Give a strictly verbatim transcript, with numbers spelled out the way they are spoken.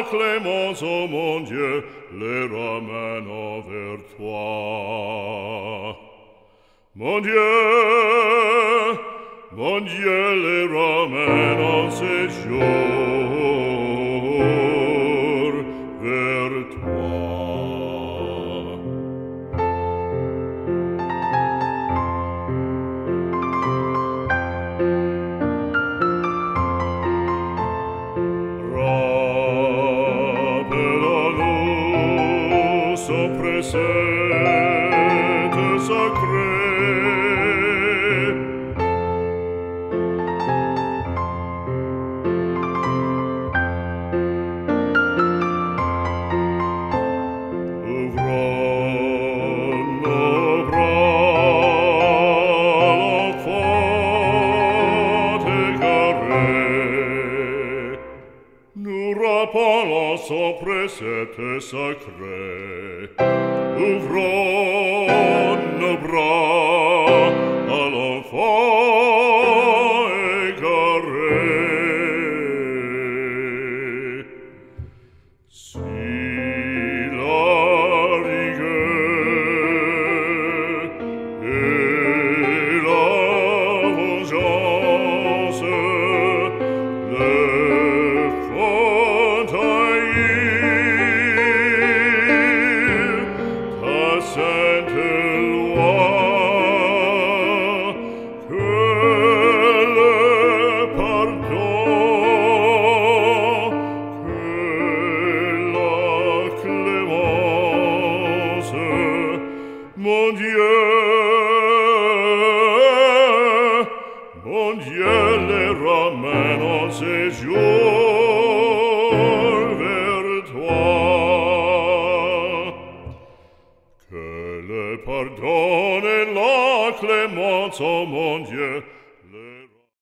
la clémence, ô mon Dieu, les ramène vers toi. Mon Dieu, mon Dieu, les ramène en séjour vers toi. Rappelle-nous son précepte sacré. Rappelons son précepte sacré, ouvrons nos bras à l'enfant égaré. Si la rigueur et la vengeance le sainte loi, que le pardon, que la clémence, mon Dieu, mon Dieu, les ramène en séjour vers toi. Que le pardon et la clémence, ô mon Dieu,